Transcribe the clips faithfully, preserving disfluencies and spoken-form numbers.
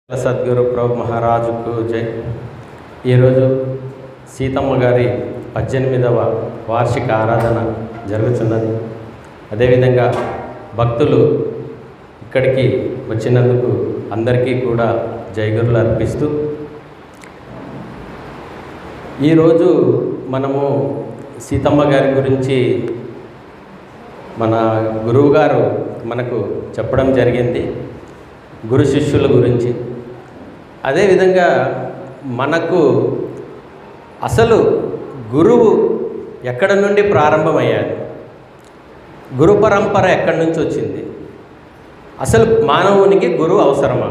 సద్గురు ప్రభు మహారాజుకు జై. ఈరోజు సీతమ్మ గారి పద్దెనిమిదవ వార్షిక ఆరాధన జరుగుతున్నది. అదేవిధంగా భక్తులు ఇక్కడికి వచ్చినందుకు అందరికీ కూడా జైగురులు అర్పిస్తూ ఈరోజు మనము సీతమ్మ గారి గురించి మన గురువుగారు మనకు చెప్పడం జరిగింది, గురు శిష్యుల గురించి. అదేవిధంగా మనకు అసలు గురువు ఎక్కడ నుండి ప్రారంభమయ్యాడు, గురు పరంపర ఎక్కడి నుంచి వచ్చింది, అసలు మానవునికి గురువు అవసరమా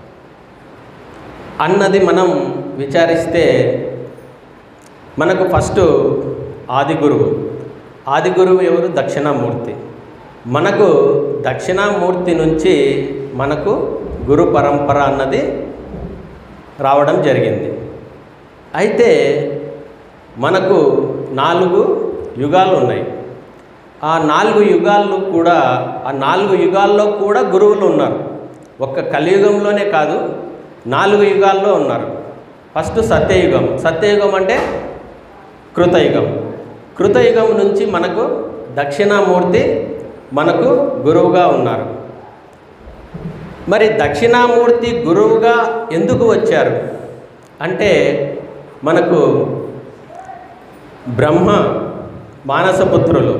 అన్నది మనం విచారిస్తే మనకు ఫస్ట్ ఆది గురువు ఆది గురువు ఎవరు? దక్షిణామూర్తి. మనకు దక్షిణామూర్తి నుంచి మనకు గురు పరంపర అన్నది రావడం జరిగింది. అయితే మనకు నాలుగు యుగాలు ఉన్నాయి. ఆ నాలుగు యుగాల్లో కూడా ఆ నాలుగు యుగాల్లో కూడా గురువులు ఉన్నారు. ఒక్క కలియుగంలోనే కాదు, నాలుగు యుగాల్లో ఉన్నారు. ఫస్ట్ సత్యయుగం. సత్యయుగం అంటే కృతయుగం. కృతయుగం నుంచి మనకు దక్షిణామూర్తి మనకు గురువుగా ఉన్నారు. మరి దక్షిణామూర్తి గురువుగా ఎందుకు వచ్చారు అంటే, మనకు బ్రహ్మ మానసపుత్రులు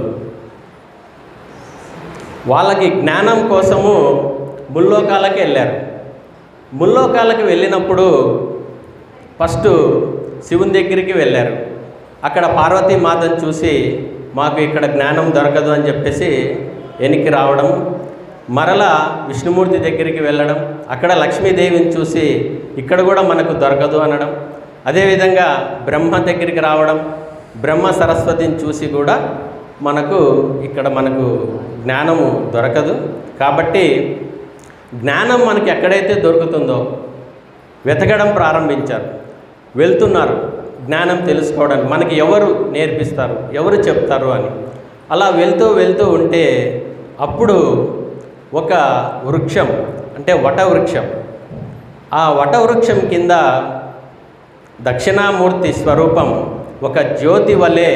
వాళ్ళకి జ్ఞానం కోసము ముల్లోకాలకి వెళ్ళారు. ముల్లోకాలకి వెళ్ళినప్పుడు ఫస్ట్ శివుని దగ్గరికి వెళ్ళారు. అక్కడ పార్వతీమాతను చూసి మాకు ఇక్కడ జ్ఞానం దొరకదు అని చెప్పేసి వెనక్కి రావడం, మరలా విష్ణుమూర్తి దగ్గరికి వెళ్ళడం, అక్కడ లక్ష్మీదేవిని చూసి ఇక్కడ కూడా మనకు దొరకదు అనడం, అదేవిధంగా బ్రహ్మ దగ్గరికి రావడం, బ్రహ్మ సరస్వతిని చూసి కూడా మనకు ఇక్కడ మనకు జ్ఞానము దొరకదు. కాబట్టి జ్ఞానం మనకి ఎక్కడైతే దొరుకుతుందో వెతకడం ప్రారంభించారు. వెళ్తున్నారు జ్ఞానం తెలుసుకోవడానికి, మనకి ఎవరు నేర్పిస్తారు, ఎవరు చెప్తారు అని. అలా వెళ్తూ వెళ్తూ ఉంటే అప్పుడు ఒక వృక్షం అంటే వటవృక్షం, ఆ వటవృక్షం కింద దక్షిణామూర్తి స్వరూపం ఒక జ్యోతి వలె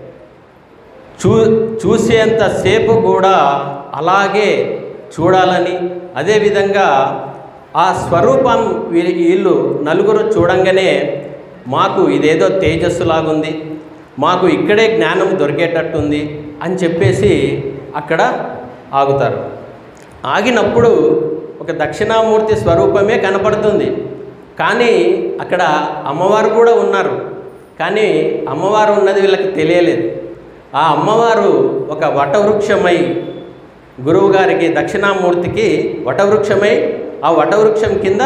చూ చూసేంతసేపు కూడా అలాగే చూడాలని, అదేవిధంగా ఆ స్వరూపం వీళ్ళు నలుగురు చూడంగానే మాకు ఇదేదో తేజస్సులాగుంది, మాకు ఇక్కడే జ్ఞానం దొరికేటట్టుంది అని చెప్పేసి అక్కడ ఆగుతారు. ఆగినప్పుడు ఒక దక్షిణామూర్తి స్వరూపమే కనపడుతుంది. కానీ అక్కడ అమ్మవారు కూడా ఉన్నారు. కానీ అమ్మవారు ఉన్నది వీళ్ళకి తెలియలేదు. ఆ అమ్మవారు ఒక వటవృక్షమై గురువుగారికి దక్షిణామూర్తికి వటవృక్షమై ఆ వటవృక్షం కింద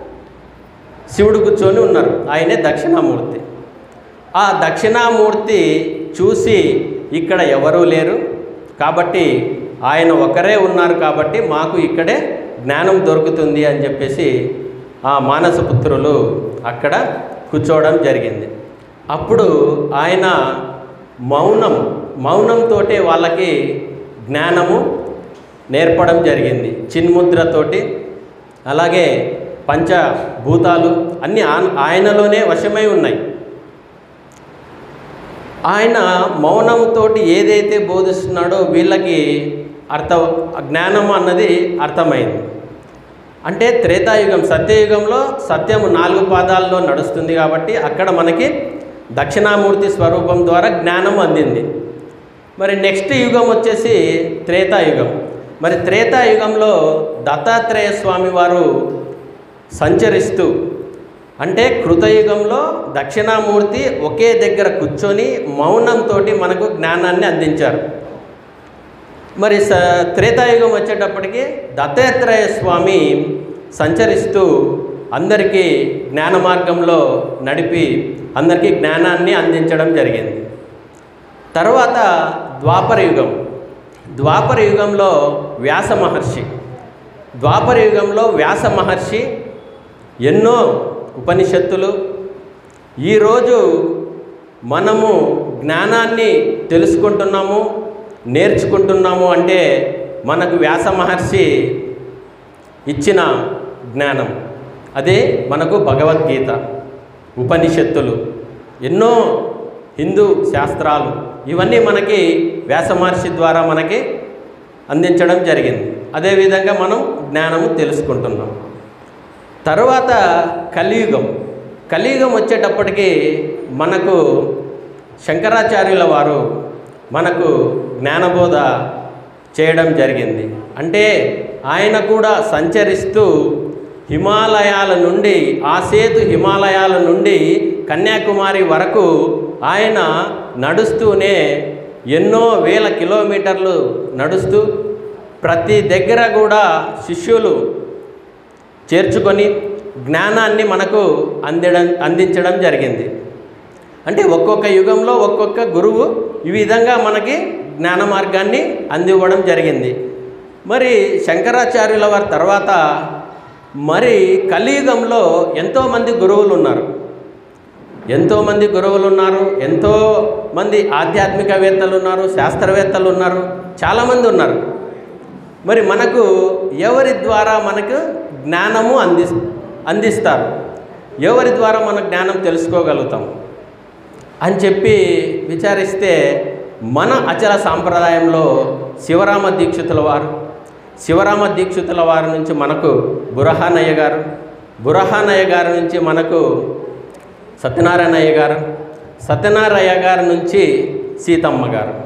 శివుడు కూర్చొని ఉన్నారు. ఆయనే దక్షిణామూర్తి. ఆ దక్షిణామూర్తి చూసి ఇక్కడ ఎవరూ లేరు కాబట్టి ఆయన ఒకరే ఉన్నారు కాబట్టి మాకు ఇక్కడే జ్ఞానం దొరుకుతుంది అని చెప్పేసి ఆ మానసపుత్రులు అక్కడ కూర్చోవడం జరిగింది. అప్పుడు ఆయన మౌనం మౌనంతో వాళ్ళకి జ్ఞానము నేర్పడం జరిగింది. చిన్ముద్రతోటి, అలాగే పంచభూతాలు అన్నీ ఆయనలోనే వశమై ఉన్నాయి. ఆయన మౌనంతో ఏదైతే బోధిస్తున్నాడో వీళ్ళకి అర్థ జ్ఞానం అన్నది అర్థమైంది. అంటే త్రేతాయుగం, సత్యయుగంలో సత్యము నాలుగు పాదాల్లో నడుస్తుంది కాబట్టి అక్కడ మనకి దక్షిణామూర్తి స్వరూపం ద్వారా జ్ఞానం అందింది. మరి నెక్స్ట్ యుగం వచ్చేసి త్రేతాయుగం. మరి త్రేతాయుగంలో దత్తాత్రేయ స్వామి వారు సంచరిస్తూ, అంటే కృతయుగంలో దక్షిణామూర్తి ఒకే దగ్గర కూర్చొని మౌనంతో మనకు జ్ఞానాన్ని అందించారు. మరి స త్రేతాయుగం వచ్చేటప్పటికి దత్తాత్రేయ స్వామి సంచరిస్తూ అందరికీ జ్ఞాన మార్గంలో నడిపి అందరికీ జ్ఞానాన్ని అందించడం జరిగింది. తర్వాత ద్వాపర యుగం. ద్వాపర యుగంలో వ్యాస మహర్షి ద్వాపర యుగంలో వ్యాస మహర్షి ఎన్నో ఉపనిషత్తులు, ఈరోజు మనము జ్ఞానాన్ని తెలుసుకుంటున్నాము, నేర్చుకుంటున్నాము అంటే మనకు వ్యాస మహర్షి ఇచ్చిన జ్ఞానం. అదే మనకు భగవద్గీత, ఉపనిషత్తులు, ఎన్నో హిందూ శాస్త్రాలు, ఇవన్నీ మనకి వ్యాస మహర్షి ద్వారా మనకి అందించడం జరిగింది. అదేవిధంగా మనం జ్ఞానము తెలుసుకుంటున్నాం. తరువాత కలియుగం. కలియుగం వచ్చేటప్పటికి మనకు శంకరాచార్యుల వారు మనకు జ్ఞానబోధ చేయడం జరిగింది. అంటే ఆయన కూడా సంచరిస్తూ హిమాలయాల నుండి, ఆ సేతు హిమాలయాల నుండి కన్యాకుమారి వరకు ఆయన నడుస్తూనే ఎన్నో వేల కిలోమీటర్లు నడుస్తూ ప్రతి దగ్గర కూడా శిష్యులు చేర్చుకొని జ్ఞానాన్ని మనకు అందడం అందించడం జరిగింది. అంటే ఒక్కొక్క యుగంలో ఒక్కొక్క గురువు ఈ విధంగా మనకి జ్ఞాన మార్గాన్ని అందివ్వడం జరిగింది. మరి శంకరాచార్యుల వారి తర్వాత మరి కలియుగంలో ఎంతోమంది గురువులు ఉన్నారు, ఎంతోమంది గురువులు ఉన్నారు, ఎంతోమంది ఆధ్యాత్మికవేత్తలు ఉన్నారు, శాస్త్రవేత్తలు ఉన్నారు, చాలామంది ఉన్నారు. మరి మనకు ఎవరి ద్వారా మనకు జ్ఞానము అంది అందిస్తారు ఎవరి ద్వారా మన జ్ఞానం తెలుసుకోగలుగుతాం అని చెప్పి విచారిస్తే మన అచల సాంప్రదాయంలో శివరామ దీక్షితుల వారు శివరామ దీక్షితుల వారి నుంచి మనకు బురహానయ్య గారు, బురహానయ్య గారి నుంచి మనకు సత్యనారాయణయ్య గారు, సత్యనారాయణ గారి నుంచి సీతమ్మ గారు,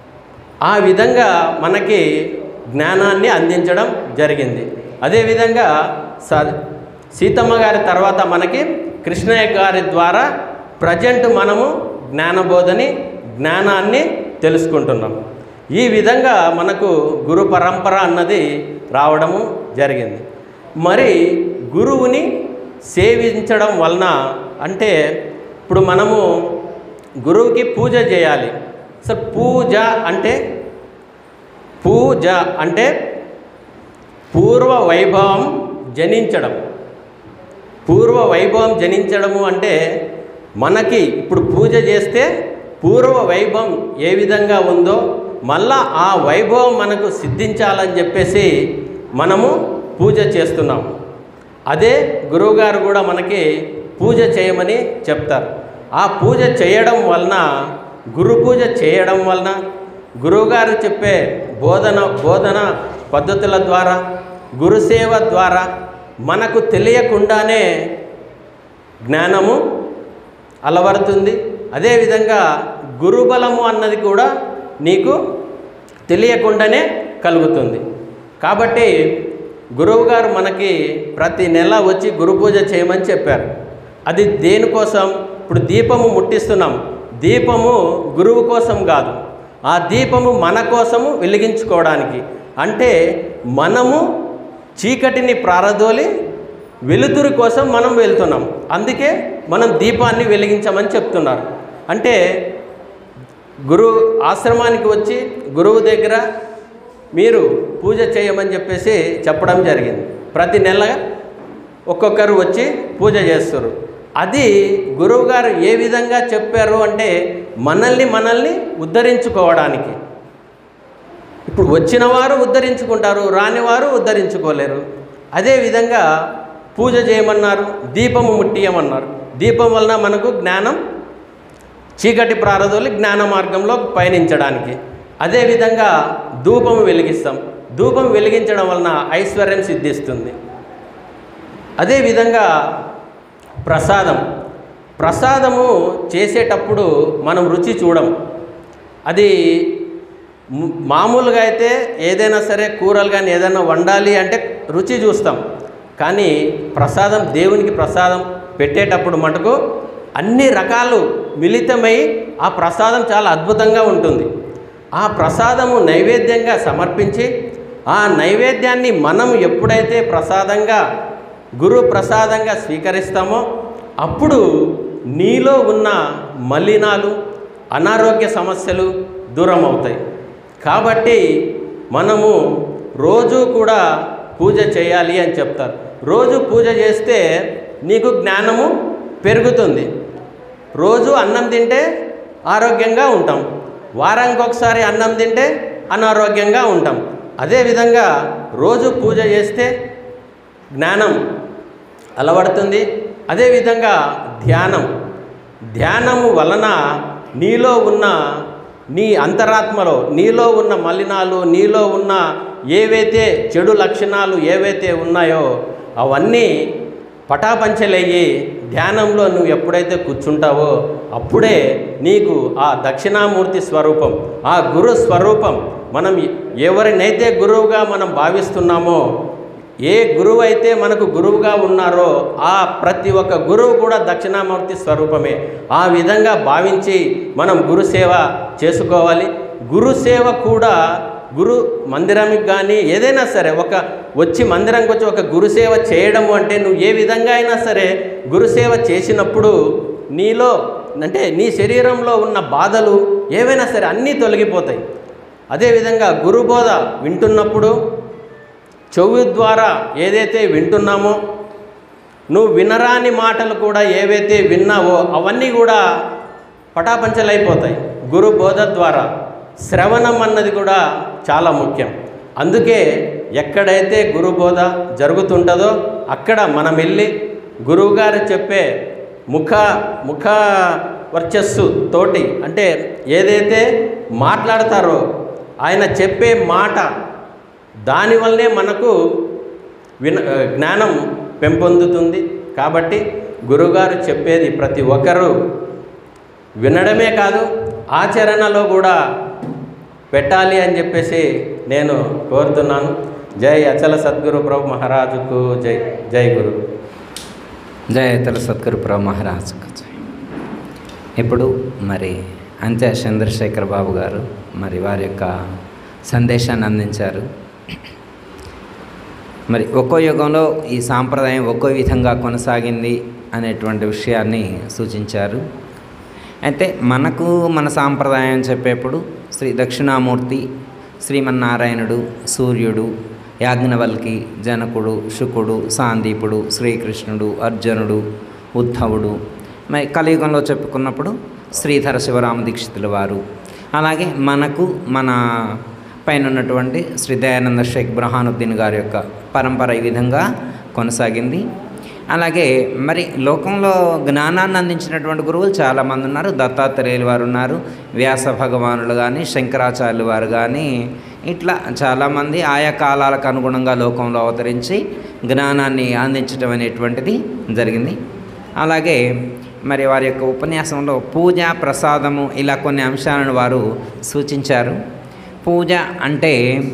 ఆ విధంగా మనకి జ్ఞానాన్ని అందించడం జరిగింది. అదేవిధంగా స సీతమ్మ గారి తర్వాత మనకి కృష్ణయ్య గారి ద్వారా ప్రజెంట్ మనము జ్ఞానబోధని జ్ఞానాన్ని తెలుసుకుంటున్నాం. ఈ విధంగా మనకు గురు పరంపర అన్నది రావడము జరిగింది. మరి గురువుని సేవించడం వలన అంటే ఇప్పుడు మనము గురువుకి పూజ చేయాలి. అసలు పూజ అంటే పూజ అంటే పూర్వ వైభవం జనించడం. పూర్వ వైభవం జనించడము అంటే మనకి ఇప్పుడు పూజ చేస్తే పూర్వ వైభవం ఏ విధంగా ఉందో మళ్ళా ఆ వైభవం మనకు సిద్ధించాలని చెప్పేసి మనము పూజ చేస్తున్నాం. అదే గురువుగారు కూడా మనకి పూజ చేయమని చెప్తారు. ఆ పూజ చేయడం వలన, గురు పూజ చేయడం వలన, గురువుగారు చెప్పే బోధన బోధన పద్ధతుల ద్వారా, గురుసేవ ద్వారా మనకు తెలియకుండానే జ్ఞానము అలవరుతుంది. అదేవిధంగా గురుబలము అన్నది కూడా నీకు తెలియకుండానే కలుగుతుంది. కాబట్టి గురువుగారు మనకి ప్రతి నెల వచ్చి గురు పూజ చేయమని చెప్పారు. అది దేనికోసం? ఇప్పుడు దీపము ముట్టిస్తున్నాం, దీపము గురువు కోసం కాదు, ఆ దీపము మన కోసము వెలిగించుకోవడానికి. అంటే మనము చీకటిని ప్రారదోలి వెలుతురు కోసం మనం వెళ్తున్నాం. అందుకే మనం దీపాన్ని వెలిగించమని చెప్తున్నారు. అంటే గురు ఆశ్రమానికి వచ్చి గురువు దగ్గర మీరు పూజ చేయమని చెప్పేసి చెప్పడం జరిగింది. ప్రతి నెల ఒక్కొక్కరు వచ్చి పూజ చేస్తారు. అది గురువుగారు ఏ విధంగా చెప్పారు అంటే మనల్ని మనల్ని ఉద్ధరించుకోవడానికి. ఇప్పుడు వచ్చిన వారు ఉద్ధరించుకుంటారు, రానివారు ఉద్ధరించుకోలేరు. అదేవిధంగా పూజ చేయమన్నారు, దీపము ముట్టియమన్నారు. దీపం వలన మనకు జ్ఞానం చీకటి ప్రారదోలి జ్ఞాన మార్గంలో పయనించడానికి. అదేవిధంగా ధూపము వెలిగిస్తాం, ధూపం వెలిగించడం వలన ఐశ్వర్యం సిద్ధిస్తుంది. అదేవిధంగా ప్రసాదం ప్రసాదము చేసేటప్పుడు మనం రుచి చూడం. అది మామూలుగా అయితే ఏదైనా సరే కూరలు కానీ ఏదైనా వండాలి అంటే రుచి చూస్తాం. కానీ ప్రసాదం, దేవునికి ప్రసాదం పెట్టేటప్పుడు మటుకు అన్ని రకాలు మిళితమై ఆ ప్రసాదం చాలా అద్భుతంగా ఉంటుంది. ఆ ప్రసాదము నైవేద్యంగా సమర్పించి ఆ నైవేద్యాన్ని మనం ఎప్పుడైతే ప్రసాదంగా గురు ప్రసాదంగా స్వీకరిస్తామో అప్పుడు నీలో ఉన్న మలినాలు, అనారోగ్య సమస్యలు దూరం అవుతాయి. కాబట్టి మనము రోజు కూడా పూజ చేయాలి అని చెప్తారు. రోజు పూజ చేస్తే నీకు జ్ఞానము పెరుగుతుంది. రోజు అన్నం తింటే ఆరోగ్యంగా ఉంటాం, వారానికి ఒకసారి అన్నం తింటే అనారోగ్యంగా ఉంటాం. అదేవిధంగా రోజు పూజ చేస్తే జ్ఞానం అలవడుతుంది. అదేవిధంగా ధ్యానం ధ్యానము వలన నీలో ఉన్న నీ అంతరాత్మలో నీలో ఉన్న మలినాలు, నీలో ఉన్న ఏవైతే చెడు లక్షణాలు ఏవైతే ఉన్నాయో అవన్నీ పటాపంచలయ్యి ధ్యానంలో నువ్వు ఎప్పుడైతే కూర్చుంటావో అప్పుడే నీకు ఆ దక్షిణామూర్తి స్వరూపం, ఆ గురు స్వరూపం, మనం ఎవరినైతే గురువుగా మనం భావిస్తున్నామో, ఏ గురువు అయితే మనకు గురువుగా ఉన్నారో ఆ ప్రతి ఒక్క గురువు కూడా దక్షిణామూర్తి స్వరూపమే. ఆ విధంగా భావించి మనం గురుసేవ చేసుకోవాలి. గురుసేవ కూడా గురు మందిరానికి కానీ ఏదైనా సరే ఒక వచ్చి మందిరంకి వచ్చి ఒక గురుసేవ చేయడము అంటే నువ్వు ఏ విధంగా అయినా సరే గురుసేవ చేసినప్పుడు నీలో అంటే నీ శరీరంలో ఉన్న బాధలు ఏవైనా సరే అన్నీ తొలగిపోతాయి. అదేవిధంగా గురుబోధ వింటున్నప్పుడు చెవి ద్వారా ఏదైతే వింటున్నామో నువ్వు వినరాని మాటలు కూడా ఏవైతే విన్నావో అవన్నీ కూడా పటాపంచలైపోతాయి గురు బోధ ద్వారా. శ్రవణం అన్నది కూడా చాలా ముఖ్యం. అందుకే ఎక్కడైతే గురు బోధ జరుగుతుంటుందో అక్కడ మనం వెళ్ళి గురువుగారు చెప్పే ముఖ ముఖ వర్చస్సు తోటి అంటే ఏదైతే మాట్లాడతారో ఆయన చెప్పే మాట దానివల్లనే మనకు విన జ్ఞానం పెంపొందుతుంది. కాబట్టి గురువుగారు చెప్పేది ప్రతి ఒక్కరూ వినడమే కాదు ఆచరణలో కూడా పెట్టాలి అని చెప్పేసి నేను కోరుతున్నాను. జై అచల సద్గురు ప్రభు మహారాజుకు జై. జై గురు. జై అచల సద్గురు ప్రభు మహారాజుకు జై. ఇప్పుడు మరి అంత్య చంద్రశేఖర్ బాబు గారు మరి వారి యొక్క సందేశాన్ని అందించారు. మరి ఒక్కో యుగంలో ఈ సాంప్రదాయం ఒక్కో విధంగా కొనసాగింది అనేటువంటి విషయాన్ని సూచించారు. అయితే మనకు మన సాంప్రదాయం చెప్పేప్పుడు శ్రీ దక్షిణామూర్తి, శ్రీమన్నారాయణుడు, సూర్యుడు, యాజ్ఞవల్కి, జనకుడు, శుకుడు, సాందీపుడు, శ్రీకృష్ణుడు, అర్జునుడు, ఉద్ధవుడు, మరి కలియుగంలో చెప్పుకున్నప్పుడు శ్రీధర శివరామ దీక్షితుల వారు, అలాగే మనకు మన పైన ఉన్నటువంటి శ్రీ దయానంద షేక్ బ్రహానుద్దీన్ గారి యొక్క పరంపర ఈ విధంగా కొనసాగింది. అలాగే మరి లోకంలో జ్ఞానాన్ని అందించినటువంటి గురువులు చాలామంది ఉన్నారు. దత్తాత్రేయులు వారు ఉన్నారు, వ్యాస భగవానులు కానీ, శంకరాచార్యులు వారు కానీ, ఇట్లా చాలామంది ఆయా కాలాలకు అనుగుణంగా లోకంలో అవతరించి జ్ఞానాన్ని అందించడం అనేటువంటిది జరిగింది. అలాగే మరి వారి యొక్క ఉపన్యాసంలో పూజ, ప్రసాదము ఇలా కొన్ని అంశాలను వారు సూచించారు. పూజ అంటే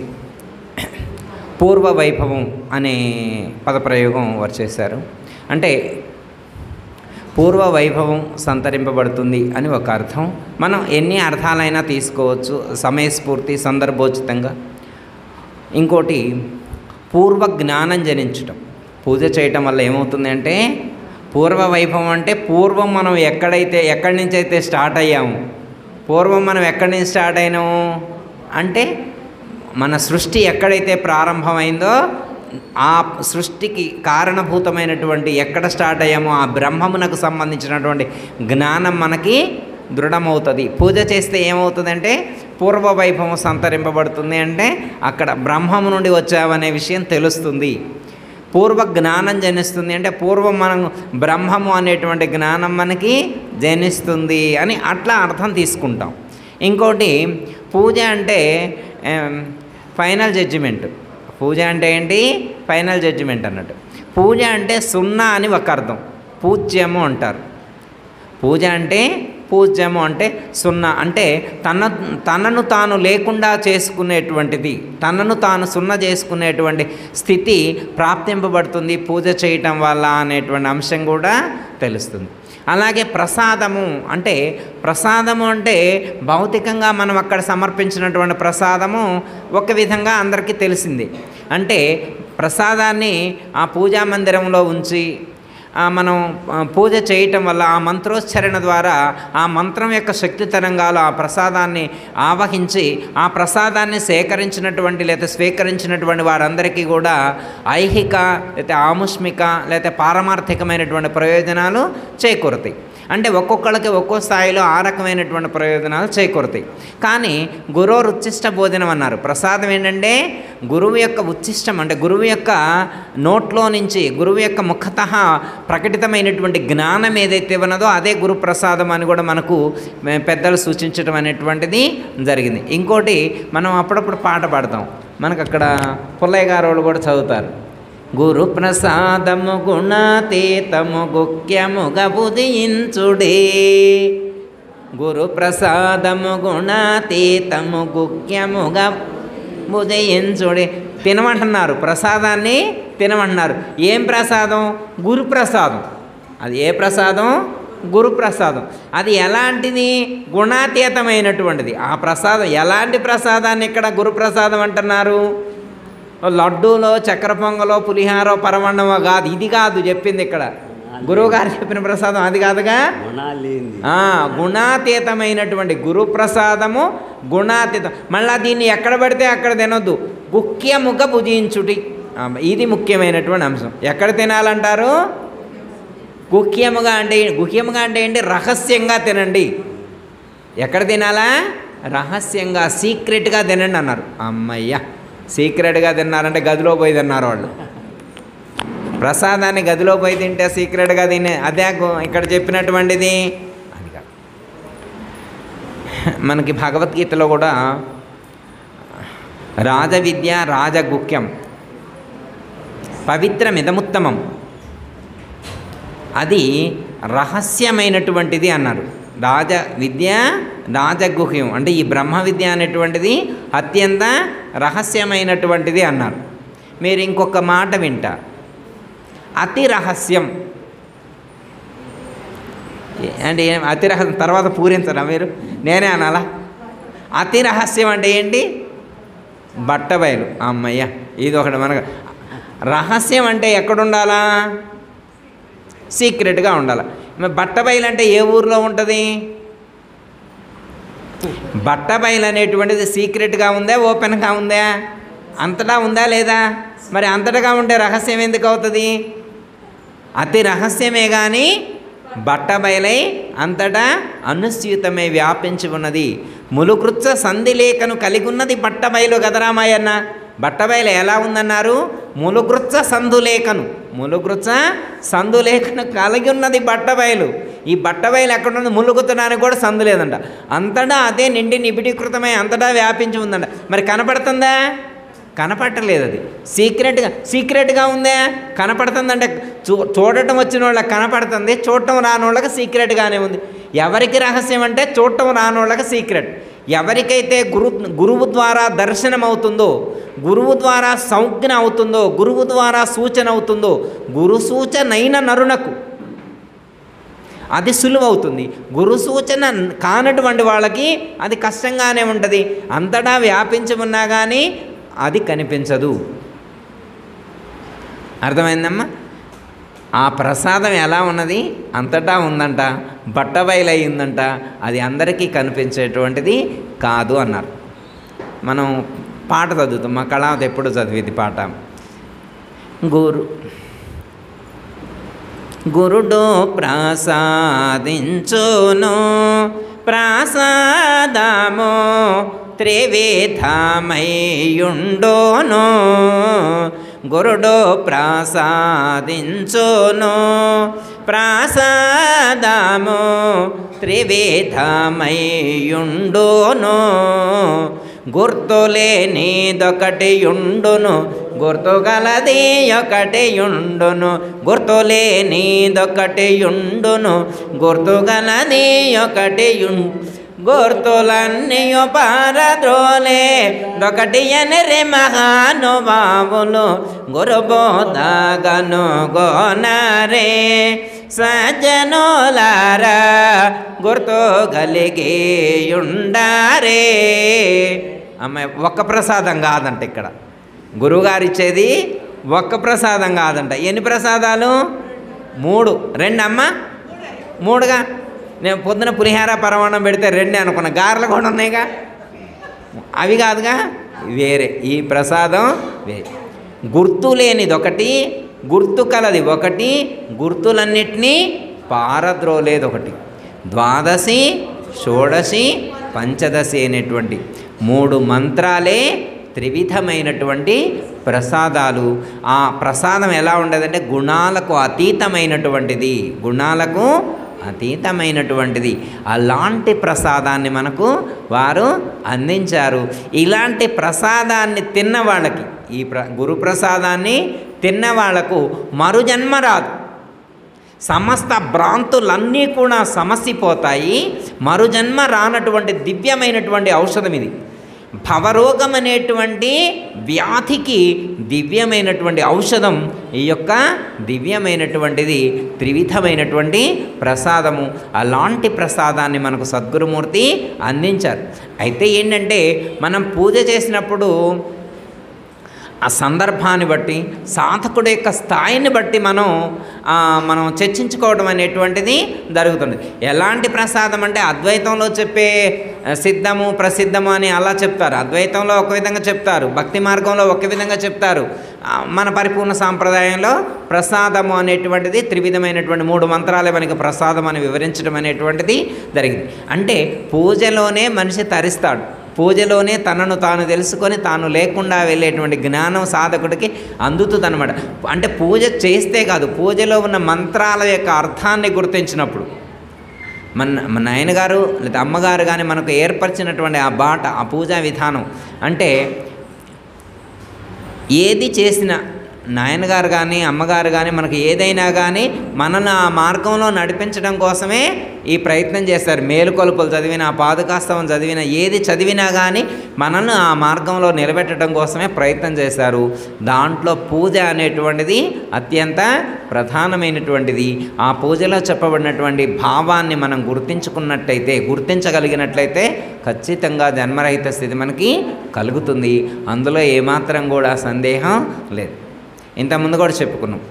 పూర్వ వైభవం అనే పదప్రయోగం వారు చేశారు. అంటే పూర్వ వైభవం సంతరింపబడుతుంది అని ఒక అర్థం. మనం ఎన్ని అర్థాలైనా తీసుకోవచ్చు సమయస్ఫూర్తి సందర్భోచితంగా. ఇంకోటి పూర్వ జ్ఞానం జనించటం. పూజ చేయటం వల్ల ఏమవుతుంది అంటే పూర్వ వైభవం అంటే పూర్వం మనం ఎక్కడైతే ఎక్కడి నుంచి అయితే స్టార్ట్ అయ్యాము, పూర్వం మనం ఎక్కడి నుంచి స్టార్ట్ అయినాము అంటే మన సృష్టి ఎక్కడైతే ప్రారంభమైందో ఆ సృష్టికి కారణభూతమైనటువంటి ఎక్కడ స్టార్ట్ అయ్యామో ఆ బ్రహ్మమునకు సంబంధించినటువంటి జ్ఞానం మనకి దృఢమవుతుంది. పూజ చేస్తే ఏమవుతుందంటే పూర్వ వైభవం సంతరింపబడుతుంది. అంటే అక్కడ బ్రహ్మము నుండి వచ్చామనే విషయం తెలుస్తుంది. పూర్వ జ్ఞానం జనిస్తుంది అంటే పూర్వం మనం బ్రహ్మము అనేటువంటి జ్ఞానం మనకి జనిస్తుంది అని అట్లా అర్థం తీసుకుంటాం. ఇంకోటి పూజ అంటే ఫైనల్ జడ్జిమెంట్. పూజ అంటే ఏంటి? ఫైనల్ జడ్జిమెంట్ అన్నట్టు. పూజ అంటే సున్నా అని ఒక అర్థం. పూజ్యము అంటారు. పూజ అంటే పూజ్యము అంటే సున్నా అంటే తన తనను తాను లేకుండా చేసుకునేటువంటిది, తనను తాను సున్నా చేసుకునేటువంటి స్థితి ప్రాప్తింపబడుతుంది పూజ చేయటం వల్ల అనేటువంటి అంశం కూడా తెలుస్తుంది. అలాగే ప్రసాదము అంటే ప్రసాదము అంటే భౌతికంగా మనం అక్కడ సమర్పించినటువంటి ప్రసాదము ఒక విధంగా అందరికీ తెలిసింది. అంటే ప్రసాదాన్ని ఆ పూజా మందిరంలో ఉంచి మనం పూజ చేయటం వల్ల ఆ మంత్రోచ్చరణ ద్వారా ఆ మంత్రం యొక్క శక్తి తరంగాలు ఆ ప్రసాదాన్ని ఆవహించి ఆ ప్రసాదాన్ని సేకరించినటువంటి లేదా స్వీకరించినటువంటి వారందరికీ కూడా ఐహిక లేకపోతే ఆముష్మిక లేకపోతే పారమార్థికమైనటువంటి ప్రయోజనాలు చేకూరుతాయి. అంటే ఒక్కొక్కళ్ళకి ఒక్కో స్థాయిలో ఆ రకమైనటువంటి ప్రయోజనాలు చేకూరుతాయి. కానీ గురువు ఉచ్చిష్ట భోజనం అన్నారు. ప్రసాదం ఏంటంటే గురువు యొక్క ఉచ్చిష్టం, అంటే గురువు యొక్క నోట్లో నుంచి, గురువు యొక్క ముఖతః ప్రకటితమైనటువంటి జ్ఞానం ఏదైతే ఉన్నదో అదే గురు ప్రసాదం అని కూడా మనకు పెద్దలు సూచించడం అనేటువంటిది జరిగింది. ఇంకోటి మనం అప్పుడప్పుడు పాట పాడతాం, మనకు అక్కడ పుల్లయ్య గారు వాళ్ళు కూడా చదువుతారు. గురు ప్రసాదము గుణాతీతము గుఖ్యముగా బుధించుడే, గురు ప్రసాదము గుణాతీతము గుఖ్యముగా బుధించుడే. తినమంటున్నారు, ప్రసాదాన్ని తినమంటున్నారు. ఏం ప్రసాదం? గురు ప్రసాదం. అది ఏ ప్రసాదం? గురు ప్రసాదం. అది ఎలాంటిది? గుణాతీతమైనటువంటిది. ఆ ప్రసాదం ఎలాంటి ప్రసాదాన్ని ఇక్కడ గురు ప్రసాదం అంటున్నారు? లడ్డూలో, చక్కెర పొంగలో, పులిహారో, పరమన్నమో కాదు. ఇది కాదు చెప్పింది ఇక్కడ. గురువుగారు చెప్పిన ప్రసాదం అది కాదుగా. గుణాతీతమైనటువంటి గురు ప్రసాదము గుణాతీతం. మళ్ళీ దీన్ని ఎక్కడ పడితే అక్కడ తినొద్దు. గుఖ్యముగా భుజించుటి, ఇది ముఖ్యమైనటువంటి అంశం. ఎక్కడ తినాలంటారు? గుఖ్యముగా అంటే గుఖ్యముగా అంటే ఏంటి? రహస్యంగా తినండి. ఎక్కడ తినాలా? రహస్యంగా, సీక్రెట్గా తినండి అన్నారు. అమ్మయ్య, సీక్రెట్గా తిన్నారంటే గదిలో పోయి తిన్నారు వాళ్ళు. ప్రసాదాన్ని గదిలో పోయి తింటే సీక్రెట్గా తినే అదే ఇక్కడ చెప్పినటువంటిది అది కాదు. మనకి భగవద్గీతలో కూడా రాజవిద్య రాజగుఖ్యం పవిత్రమిదముత్తమం, అది రహస్యమైనటువంటిది అన్నారు. రాజ విద్య రాజగుహ్యం అంటే ఈ బ్రహ్మ విద్య అనేటువంటిది అత్యంత రహస్యమైనటువంటిది అన్నారు. మీరు ఇంకొక మాట వింటా, అతి రహస్యం అంటే అతి రహస్యం తర్వాత పూరించరా మీరు? నేనే అనాలా? అతి రహస్యం అంటే ఏంటి? బట్టబయలు. అమ్మయ్య, ఇది ఒకటి. మనకు రహస్యం అంటే ఎక్కడుండాలా? సీక్రెట్గా ఉండాలి. బట్టబయలు అంటే ఏ ఊర్లో ఉంటుంది? బట్టబయలు అనేటువంటిది సీక్రెట్గా ఉందా, ఓపెన్గా ఉందా? అంతటా ఉందా లేదా? మరి అంతటగా ఉంటే రహస్యం ఎందుకు అవుతుంది? అతి రహస్యమే కానీ బట్టబయలై అంతటా అనుస్యూతమై వ్యాపించి ఉన్నది. ములుకృత్స సంధిలేఖను కలిగి ఉన్నది బట్టబయలు గదరామాయన్న. బట్టబయలు ఎలా ఉందన్నారు? ములుకృత్స సంధులేఖను, ములుకృత్స సంధులేఖను కలిగి ఉన్నది బట్టబయలు. ఈ బట్టబయలు ఎక్కడుంది? ములుగుతడానికి కూడా సందు లేదంట. అంతటా అదే నిండి నిబిడీకృతమై అంతటా వ్యాపించి ఉందంట. మరి కనపడుతుందా? కనపడలేదు. అది సీక్రెట్గా సీక్రెట్గా ఉందా? కనపడుతుందంటే చూ చూడటం వచ్చిన వాళ్ళకి కనపడుతుంది, చూడటం రాని వాళ్ళకి సీక్రెట్గానే ఉంది. ఎవరికి రహస్యం అంటే చూడటం రాని వాళ్ళకి సీక్రెట్. ఎవరికైతే గురు గురువు ద్వారా దర్శనం అవుతుందో, గురువు ద్వారా సంజ్ఞ అవుతుందో, గురువు ద్వారా సూచన అవుతుందో, గురు సూచనైన నరునకు అది సులువవుతుంది. గురు సూచన కానటువంటి వాళ్ళకి అది కష్టంగానే ఉంటుంది. అంతటా వ్యాపించి ఉన్నా కానీ అది కనిపించదు. అర్థమైందమ్మా? ఆ ప్రసాదం ఎలా ఉన్నది? అంతటా ఉందంట, బట్టబయలు అయిందంట. అది అందరికీ కనిపించేటువంటిది కాదు అన్నారు. మనం పాట చదువుతాం, మా కళావతి ఎప్పుడు చదివేది పాట. గురు గురుడో ప్రసాదించును ప్రసాదము త్రివిధమయ్యుండును, గురుడో ప్రసాదించును ప్రసాదము త్రివిధమయ్యుండును, గుర్తులేనిదొకటి యుండును గుర్తుగలది ఒకటి యుండును, గుర్తులేనిదొకటి యుండును గుర్తుగలది ఒకటి యుండు, గుర్తులన్నీయు పారద్రోలే దొకటి ఎనరి మహానుభావులు, గురుబోధగను గోనరే సజ్జనులారా గుర్తు కలిగి ఉండారే. అమ్మాయి ఒక్క ప్రసాదం కాదంట ఇక్కడ గురువుగారు ఇచ్చేది, ఒక్క ప్రసాదం కాదంట. ఎన్ని ప్రసాదాలు? మూడు. రెండు అమ్మ, మూడుగా. నేను పొద్దున పులిహార పరమాణం పెడితే రెండే అనుకున్నా, గారెలు కూడా ఉన్నాయిగా, అవి కాదుగా, వేరే. ఈ ప్రసాదం వేరే. గుర్తు లేనిది ఒకటి, గుర్తు కలది ఒకటి, గుర్తులన్నిటినీ పారద్రోలేది ఒకటి. ద్వాదశి, షోడశి, పంచదశి అనేటువంటి మూడు మంత్రాలే త్రివిధమైనటువంటి ప్రసాదాలు. ఆ ప్రసాదం ఎలా ఉండదంటే గుణాలకు అతీతమైనటువంటిది, గుణాలకు అతీతమైనటువంటిది. అలాంటి ప్రసాదాన్ని మనకు వారు అందించారు. ఇలాంటి ప్రసాదాన్ని తిన్న వాళ్ళకి, ఈ ప్ర గురు ప్రసాదాన్ని తిన్న వాళ్లకు మరుజన్మ రాదు. సమస్త భ్రాంతులన్నీ కూడా సమసిపోతాయి. మరుజన్మ రానటువంటి దివ్యమైనటువంటి ఔషధం ఇది. భవరోగం అనేటువంటి వ్యాధికి దివ్యమైనటువంటి ఔషధం ఈ యొక్క దివ్యమైనటువంటిది త్రివిధమైనటువంటి ప్రసాదము. అలాంటి ప్రసాదాన్ని మనకు సద్గురుమూర్తి అందించారు. అయితే ఏంటంటే మనం పూజ చేసినప్పుడు ఆ సందర్భాన్ని బట్టి, సాధకుడి యొక్క స్థాయిని బట్టి మనం మనం చర్చించుకోవడం అనేటువంటిది జరుగుతుంది. ఎలాంటి ప్రసాదం అంటే అద్వైతంలో చెప్పే సిద్ధము ప్రసిద్ధము అని అలా చెప్తారు. అద్వైతంలో ఒక విధంగా చెప్తారు, భక్తి మార్గంలో ఒక విధంగా చెప్తారు. మన పరిపూర్ణ సాంప్రదాయంలో ప్రసాదము అనేటువంటిది త్రివిధమైనటువంటి మూడు మంత్రాలే మనకి ప్రసాదం అని వివరించడం అనేటువంటిది జరిగింది. అంటే పూజలోనే మనిషి తరిస్తాడు, పూజలోనే తనను తాను తెలుసుకొని తాను లేకుండా వెళ్ళేటువంటి జ్ఞానం సాధకుడికి అందుతుందన్నమాట. అంటే పూజ చేస్తే కాదు, పూజలో ఉన్న మంత్రాల యొక్క అర్థాన్ని గుర్తించినప్పుడు మన మన నాయనగారు లేదా అమ్మగారు కానీ మనకు ఏర్పరిచినటువంటి ఆ బాట, ఆ పూజా విధానం, అంటే ఏది చేసిన నాయనగారు కానీ అమ్మగారు కానీ మనకు ఏదైనా కానీ మనల్ని ఆ మార్గంలో నడిపించడం కోసమే ఈ ప్రయత్నం చేస్తారు. మేలుకొలుపులు చదివిన, పాదుకాస్తవం చదివిన, ఏది చదివినా కానీ మనల్ని ఆ మార్గంలో నిలబెట్టడం కోసమే ప్రయత్నం చేశారు. దాంట్లో పూజ అనేటువంటిది అత్యంత ప్రధానమైనటువంటిది. ఆ పూజలో చెప్పబడినటువంటి భావాన్ని మనం గుర్తించుకున్నట్టయితే, గుర్తించగలిగినట్లయితే ఖచ్చితంగా జన్మరహిత స్థితి మనకి కలుగుతుంది. అందులో ఏమాత్రం కూడా సందేహం లేదు. ఇంతకుముందు కూడా చెప్పుకున్నాం,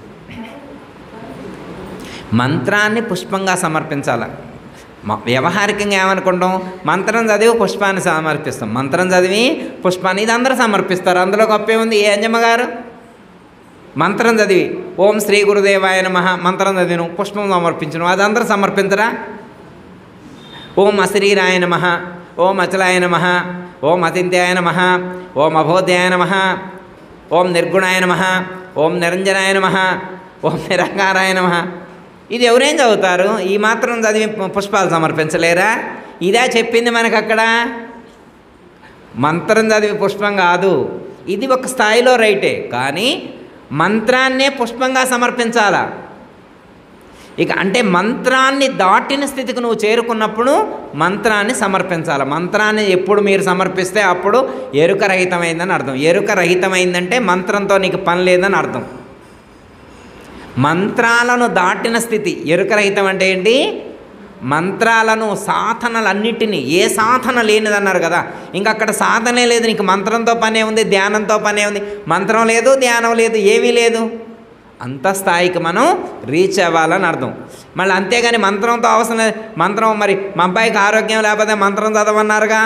మంత్రాన్ని పుష్పంగా సమర్పించాలి. వ్యవహారికంగా ఏమనుకుంటాం, మంత్రం చదివి పుష్పాన్ని సమర్పిస్తాం, మంత్రం చదివి పుష్పాన్ని, ఇది అందరూ సమర్పిస్తారు. అందులో గొప్పే ఉంది. ఏ అంజమ్మ గారు మంత్రం చదివి ఓం శ్రీ గురుదేవాయ నమః మంత్రం చదివిను, పుష్పం సమర్పించను, అది అందరూ సమర్పించరా? ఓం అశ్రీరాయ నమః, ఓం అచలాయ నమః, ఓం అచింత్యాయ నమః, ఓం అబోధ్యాయ నమః, ఓం నిర్గుణాయ నమః, ఓం నిరంజనాయ నమః, ఓం నిరంకారాయ నమః, ఇది ఎవరేం చదువుతారు? ఈ మాత్రం చదివి పుష్పాలు సమర్పించలేరా? ఇదే చెప్పింది మనకు అక్కడ. మంత్రం చదివి పుష్పం కాదు, ఇది ఒక స్థాయిలో రైటే, కానీ మంత్రాన్నే పుష్పంగా సమర్పించాలా. ఇక అంటే మంత్రాన్ని దాటిన స్థితికి నువ్వు చేరుకున్నప్పుడు మంత్రాన్ని సమర్పించాలి. మంత్రాన్ని ఎప్పుడు మీరు సమర్పిస్తే అప్పుడు ఎరుక రహితమైందని అర్థం. ఎరుక రహితమైందంటే మంత్రంతో నీకు పని లేదని అర్థం. మంత్రాలను దాటిన స్థితి ఎరుక రహితం అంటే ఏంటి? మంత్రాలను, సాధనలన్నిటినీ, ఏ సాధన లేనిదన్నారు కదా, ఇంకా అక్కడ సాధనే లేదు, నీకు మంత్రంతో పనే ఉంది, ధ్యానంతో పనే ఉంది. మంత్రం లేదు, ధ్యానం లేదు, ఏమీ లేదు. అంత స్థాయికి మనం రీచ్ అవ్వాలని అర్థం. మళ్ళీ అంతేగాని మంత్రంతో అవసరం లేదు. మంత్రం మరి మా అబ్బాయికి ఆరోగ్యం లేకపోతే మంత్రం చదవన్నారుగా,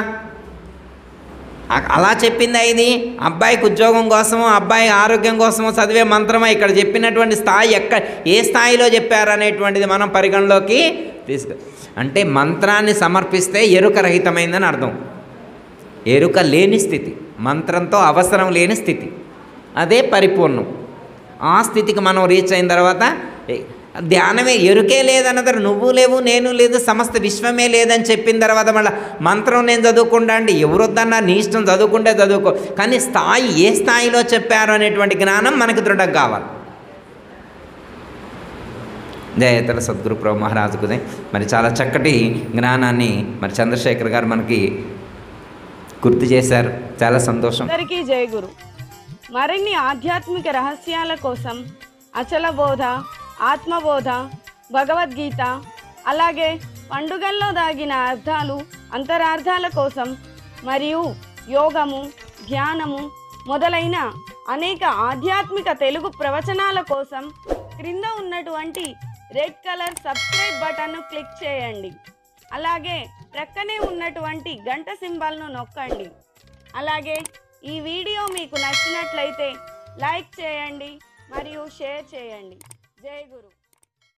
అలా చెప్పింది ఇది. అబ్బాయికి ఉద్యోగం కోసమో అబ్బాయి ఆరోగ్యం కోసమో చదివే మంత్రమా? ఇక్కడ చెప్పినటువంటి స్థాయి ఎక్కడ, ఏ స్థాయిలో చెప్పారనేటువంటిది మనం పరిగణలోకి తీసుకు. అంటే మంత్రాన్ని సమర్పిస్తే ఎరుక రహితమైందని అర్థం. ఎరుక లేని స్థితి, మంత్రంతో అవసరం లేని స్థితి, అదే పరిపూర్ణం. ఆ స్థితికి మనం రీచ్ అయిన తర్వాత ధ్యానమే, ఎరుకే లేదన్నదారు, నువ్వు లేవు నేను లేదు సమస్త విశ్వమే లేదని చెప్పిన తర్వాత మళ్ళీ మంత్రం నేను చదువుకుంటా అంటే ఎవరొద్దన్నా, నీ ఇష్టం, చదువుకుంటే చదువుకో, కానీ స్థాయి ఏ స్థాయిలో చెప్పారు అనేటువంటి జ్ఞానం మనకు దృఢం కావాలి. జయతల సద్గురు ప్రభు మహారాజుకుదే మరి చాలా చక్కటి జ్ఞానాన్ని మరి చంద్రశేఖర్ గారు మనకి గుర్తు చేశారు. చాలా సంతోషం. అందరికీ జయ గురు. మరిన్ని ఆధ్యాత్మిక రహస్యాల కోసం అచల బోధ, ఆత్మబోధ, భగవద్గీత, అలాగే పండుగల్లో దాగిన అర్థాలు, అంతరార్థాల కోసం మరియు యోగము, ధ్యానము మొదలైన అనేక ఆధ్యాత్మిక తెలుగు ప్రవచనాల కోసం క్రింద ఉన్నటువంటి రెడ్ కలర్ సబ్స్క్రైబ్ బటన్ను క్లిక్ చేయండి. అలాగే ప్రక్కనే ఉన్నటువంటి గంట సింబల్ను నొక్కండి. అలాగే ఈ వీడియో మీకు నచ్చినట్లయితే లైక్ చేయండి మరియు షేర్ చేయండి. జై గురు.